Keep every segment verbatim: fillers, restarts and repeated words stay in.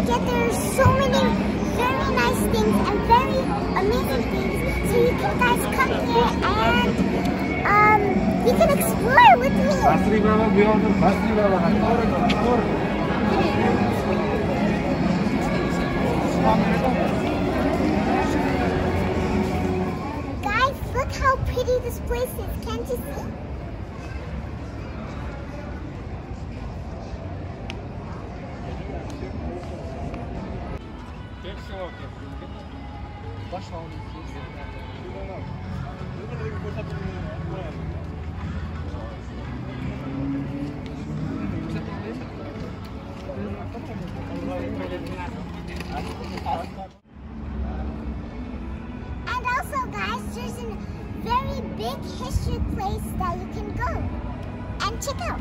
forget there's so many very nice things and very amazing things. So you can guys come here and um, you can explore with me. Guys, look how pretty this place is. Can't you see? And also, guys, there's a very big history place that you can go and check out.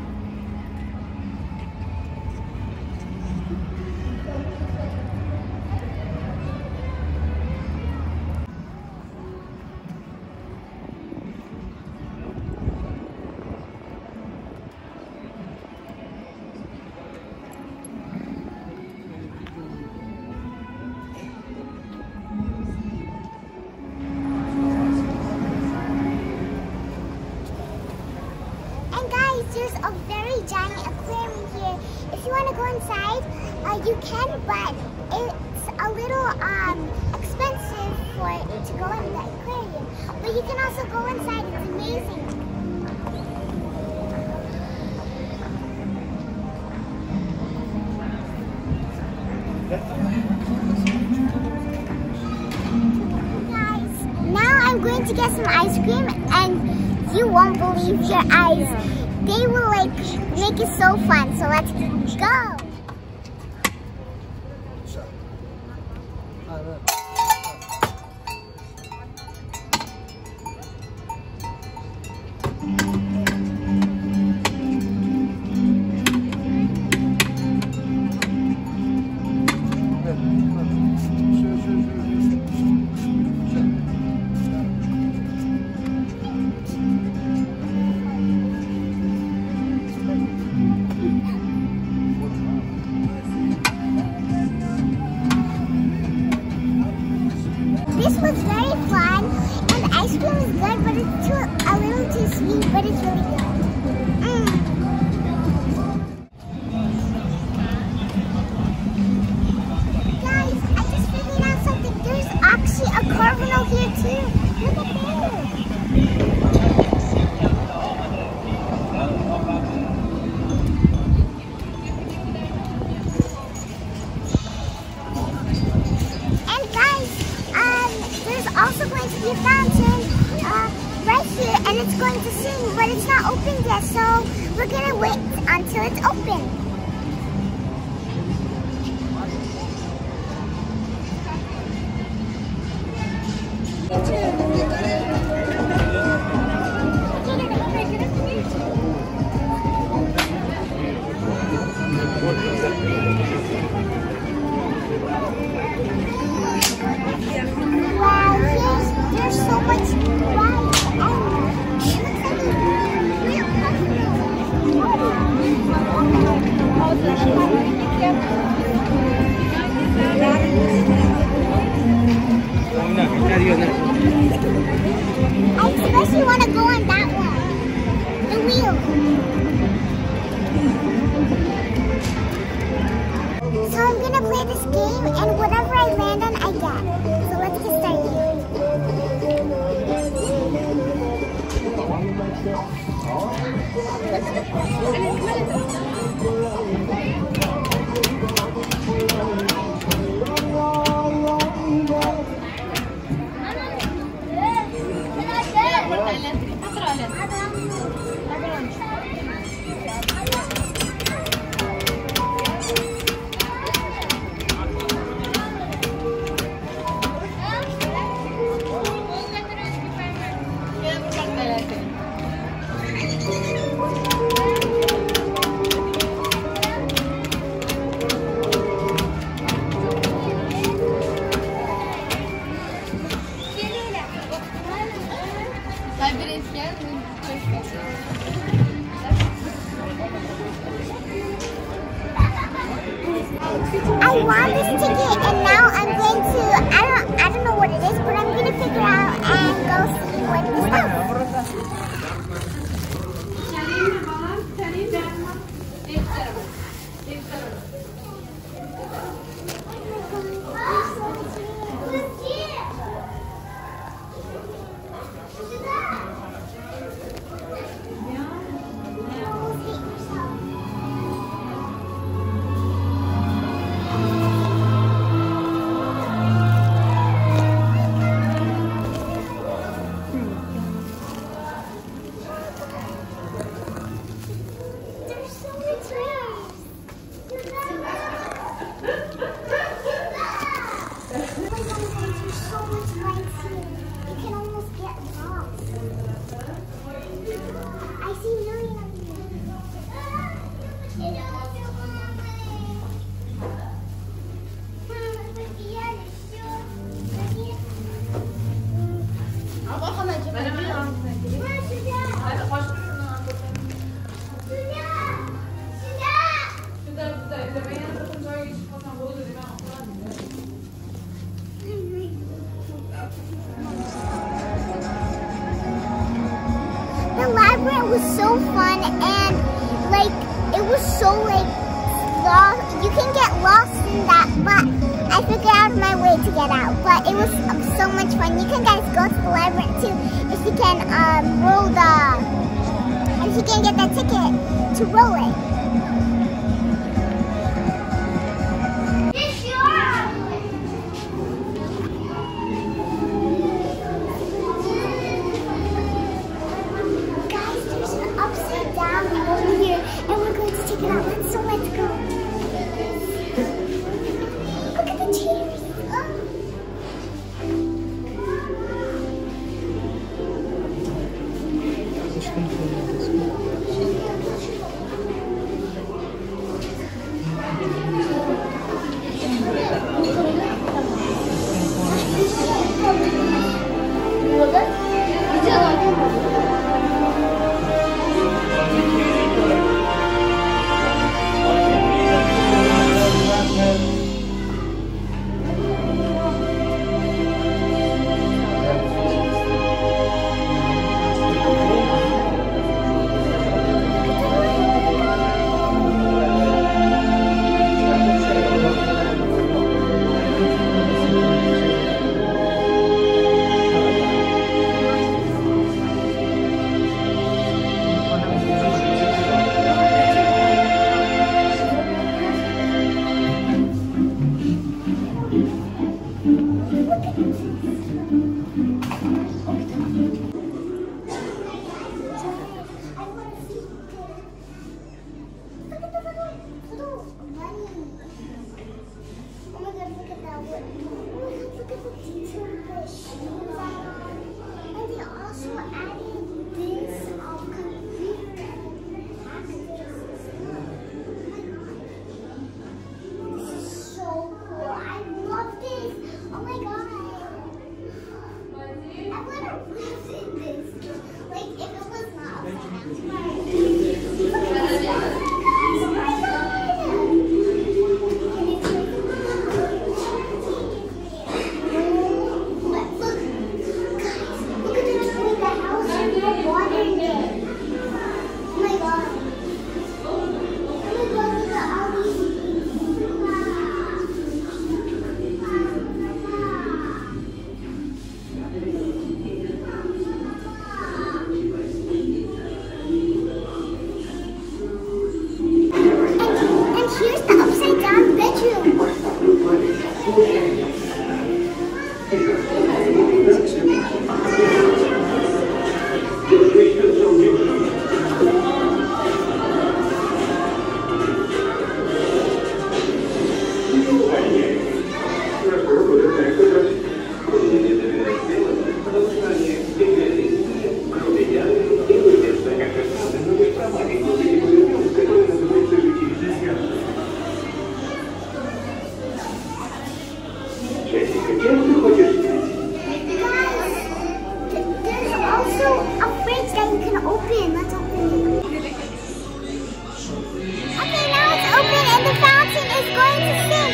There's a very giant aquarium here. If you want to go inside, uh, you can, but it's a little um, expensive for to go in the aquarium. But you can also go inside. It's amazing. Guys, now I'm going to get some ice cream, and you won't believe your eyes. They will like make it so fun, so let's go! This was very fun, and the ice cream is good, but it's too, a little too sweet, but it's really good. Mm. Guys, I just figured out something. There's actually a cardinal here too. Look at this. Also going to be a fountain uh, right here, and it's going to sing, but it's not open yet, so we're gonna wait until it's open. Wow, here's, there's so much rice. Oh, it looks like a real I especially want to go on that one, the wheel. So I'm gonna play this game, and whatever I land on, I get. So let's get started. I want this ticket, and now I'm going to, I don't, I don't know what it is, but I'm going to figure out and go see what this is. The labyrinth was so fun, and like it was so like lost. You can get lost in that, but I figured out my way to get out. But it was um, so much fun. You can guys go to the labyrinth too if you can um, roll the, if you can get that ticket to roll it. open. Let's open it. Okay, now it's open and the fountain is going to sing.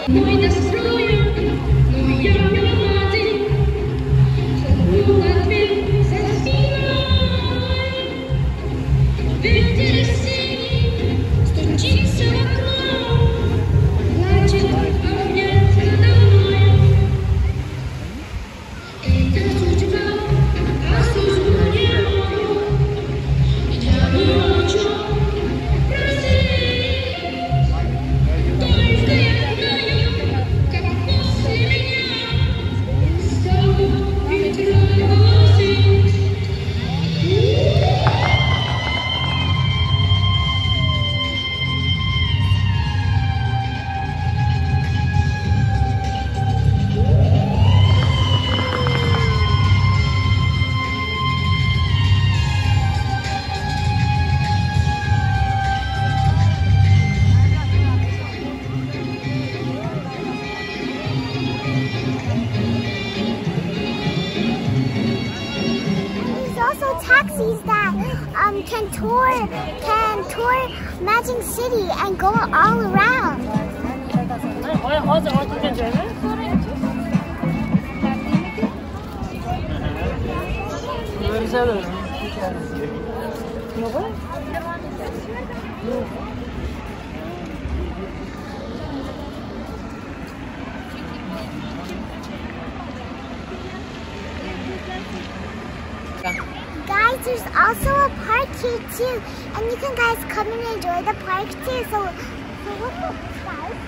Taxis that um, can tour can tour Magic City and go all around. Guys, there's also a park here too, and you can guys come and enjoy the park too. So, so look at this, guys.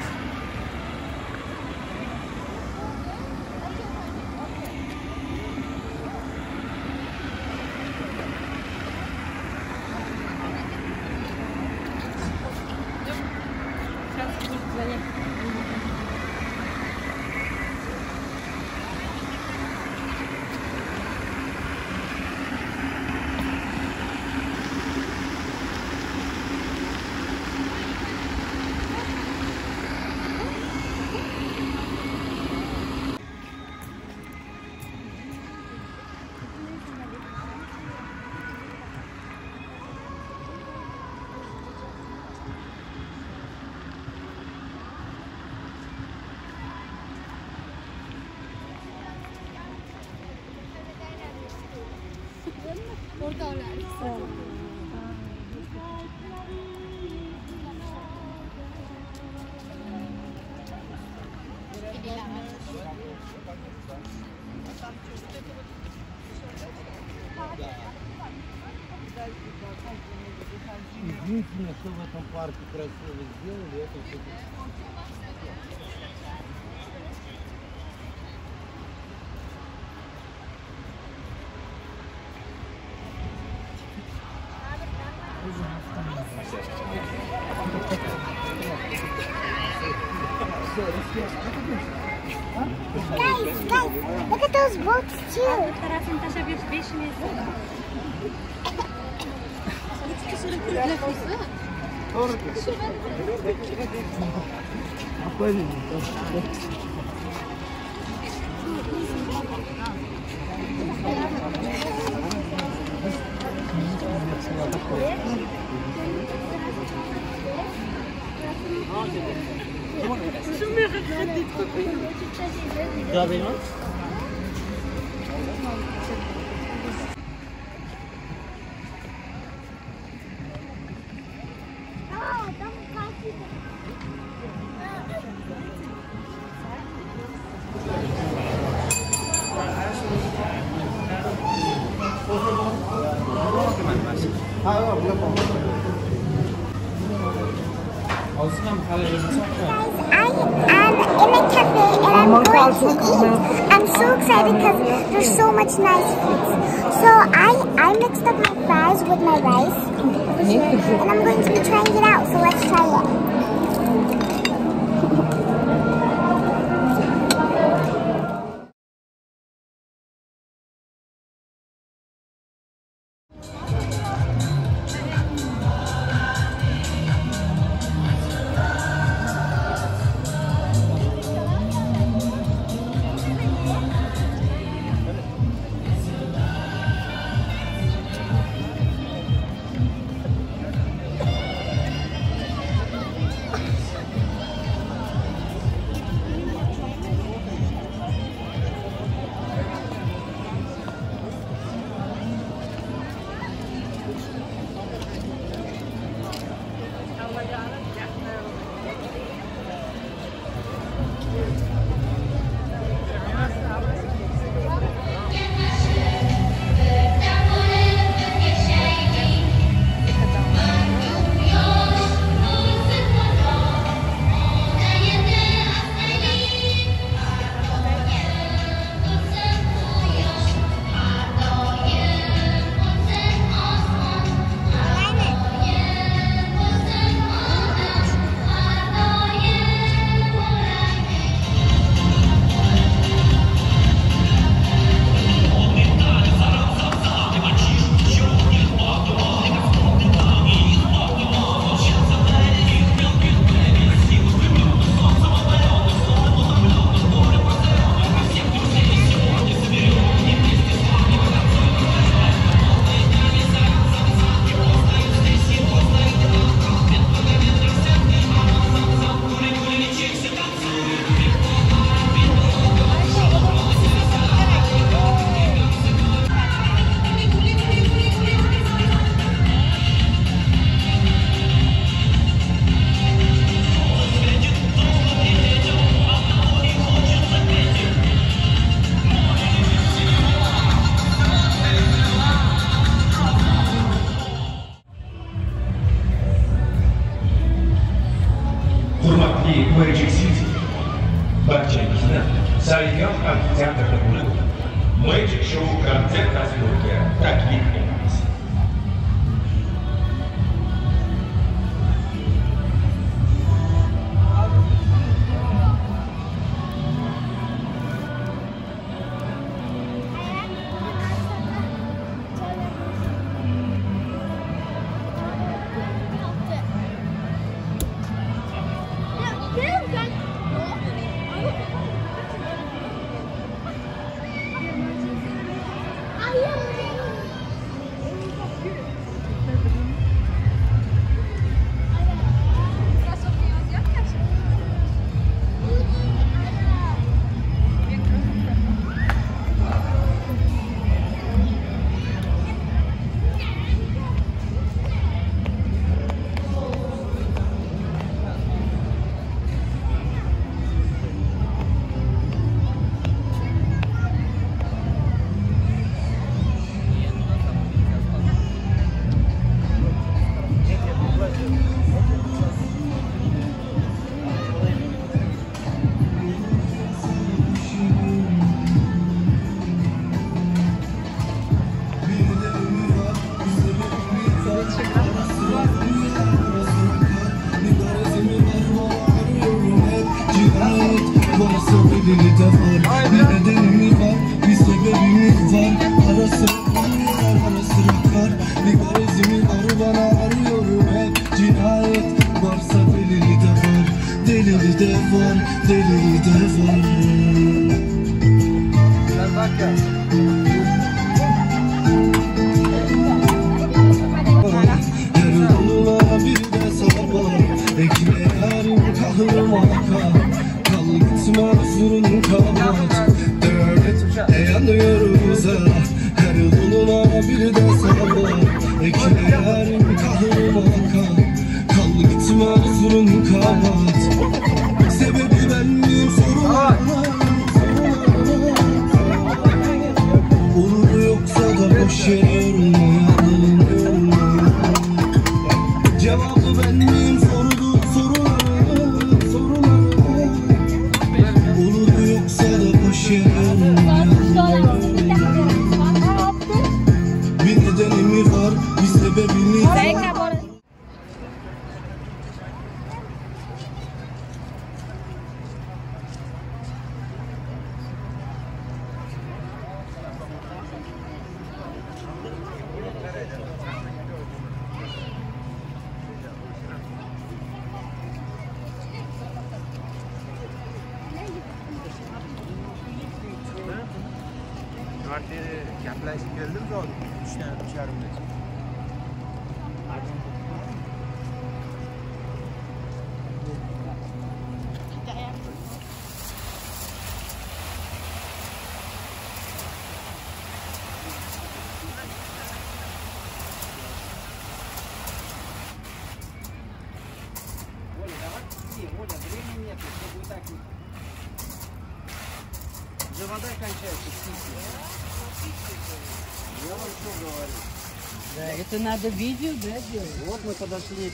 Единственное, что в этом парке красиво сделали, это все. Guys, guys, look at those boats too. I'm so excited because there's so much nice foods. So I, I mixed up my fries with my rice over here, and I'm going to be trying it out. So let's try it. hurmatli Magic City. Barchangizni sayyor amfiteatrda bo'lib o'tgan Magic Show konsert dasturiga taklif etamiz. Вода кончается, я вам что говорю? Да, это надо видео, да, делать? Вот мы подошли.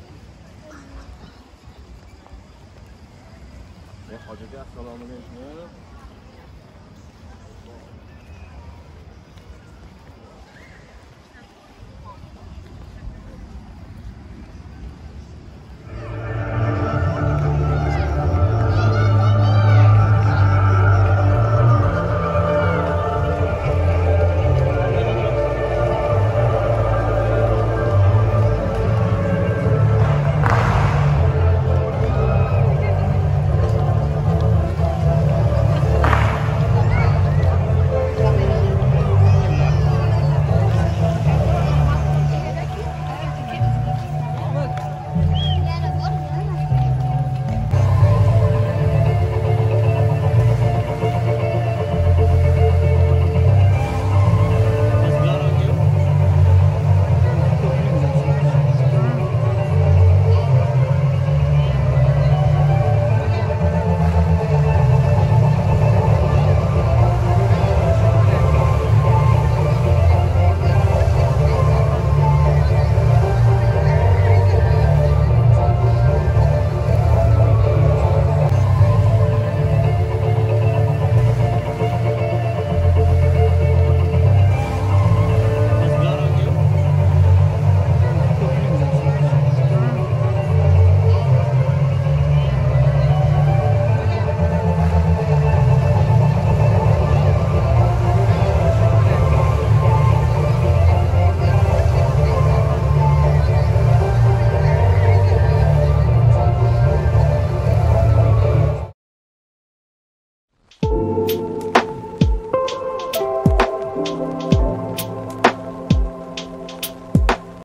Hocaga assalomu alaykum.